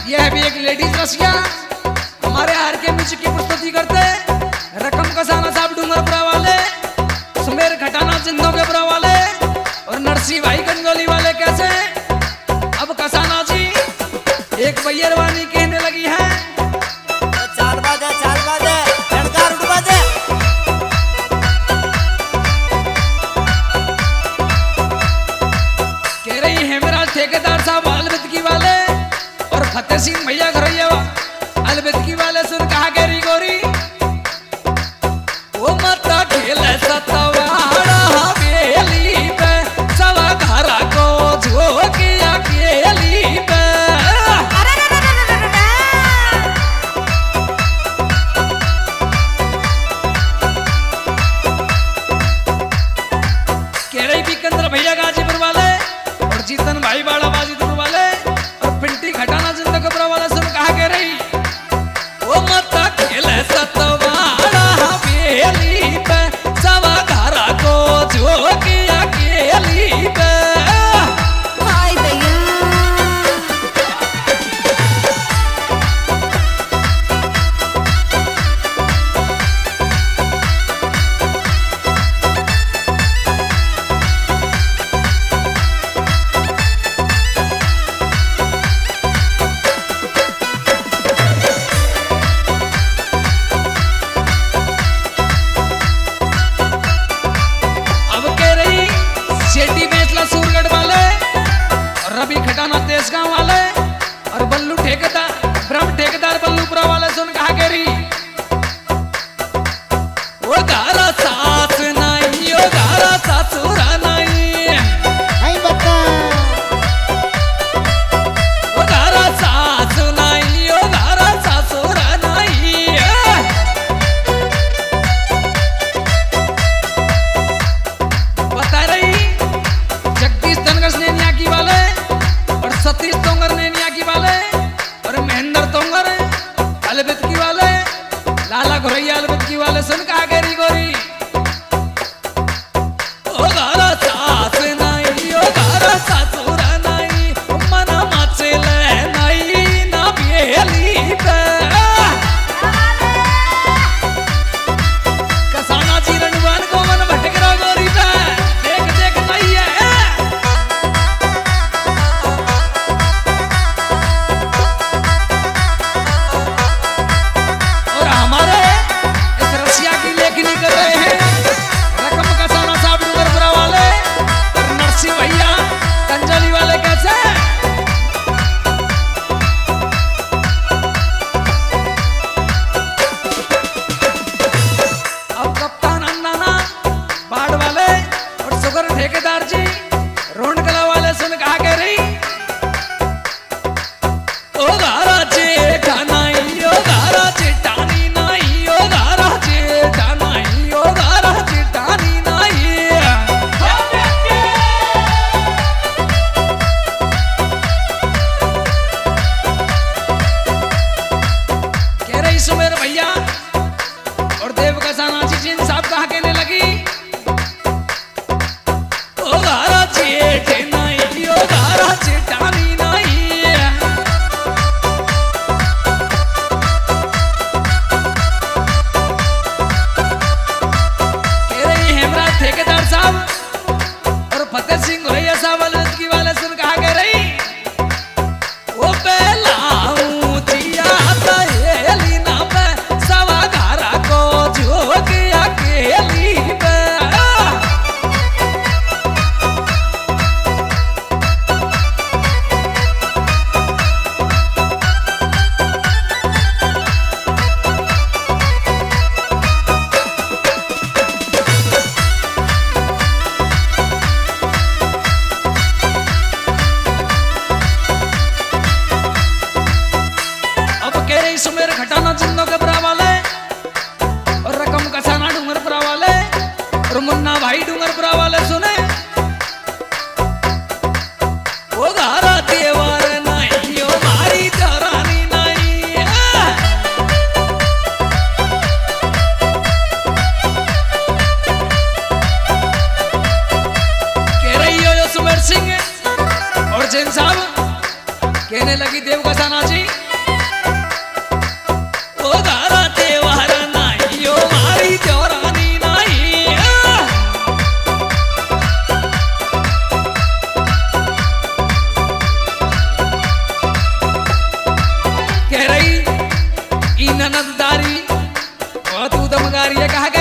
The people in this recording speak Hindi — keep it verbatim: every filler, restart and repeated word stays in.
यह भी एक लेडीज रसिया हमारे हार के म्यूजिक की प्रस्तुति करते रकम कसाना साहब डूंगरपुरा वाले, सुमेर खटाना जिंदों के पुरा वाले और नरसी भाई गंजोली वाले। कैसे अब कसाना जी एक बैरवानी कहने लगी है, चाल बाजे चाल बाजे झटकार उठ बाजे। कह रही है मेरा ठेकेदार साहब अलविदगी वाले और फतेह सिंह भैया घरैया अलविदगी वाले सुन कहा गरी गोरी वो मता खेल सतवाड़ा हवेली पे सवा घरा को झोकिया केली पे। कह रही बीकंदर भैया गाजीपुर वाले और जीतन भाई बाड़ा बाजीपुर वाले और पिंटी खटाना जिंदगपुरा वाले सुन कहा कह रही वो मता खेल सतवाड़ा हवेली पे सवा घरा को झोकिया केली पे। हाय भैया सूरगढ़ वाले और रवि खटाना तेजगांव वाले और बल्लू ठेकेदार ब्रह्म ठेकेदार बल्लूपुरा वाले सुन कहा कह रही वो गारा सास नहीं ओ गारा ससुरा नहीं हाय बता वो गारा सास नहीं ओ गारा ससुरा नहीं। बता रही जगदीश धनगस नेनिया की वाले और सतीश तोंगर नेनिया की वाले और महेंद्र तोंगर अलविदगी वाले लाला घोरैया अलविदगी वाले सुन कहा गरी गोरी ओ गारा सास नहीं ओ गारा ससुरा नहीं मना मचले नहीं ना बेली पे। कसाना जी रणवान को मन भटकरा गोरी पे देख देख नहीं है। और हमारे इस रसिया की लेखनी कर रहे हैं रकम कसाना साहब डूंगरपुरा वाले और नरसी भैया कंजली वाले। कैसे अब कप्तान अन्नाना बाढ़ वाले और सुगर ठेकेदार जी रोनकला वाले सुन कहा कह रही ओ गारा जेठा नहीं ओ गारा जेठानी नहीं ओ गारा जेठा नहीं ओ गारा जेठानी नहीं। कह रही सुमेर भैया और देव कसाना जी जिन साहब कहा कहने लगी ओ गारा जेठ नहीं ओ गारा जेठानी नहीं। कह रही हेमराज ठेकेदार साहब और फतेह सिंह घोरैया साहब अलविदगी वाले सुन कहा कह रही ओ पहला ऊंचिया सहेली ना पे सवा घरा को झोकिया केली पे। अब कह रही सुमेर खटाना जिंदों के पुरा वाले और रकम कसाना डूंगरपुरा वाले और मुन्ना भाई डूंगरपुरा वाले सुने वो गारा देवर नहीं ओ मारी जरानी नहीं। कह रही हो जो सुमेर सिंह और जैन साहब कहने लगी देव कसाना जी रही है कहा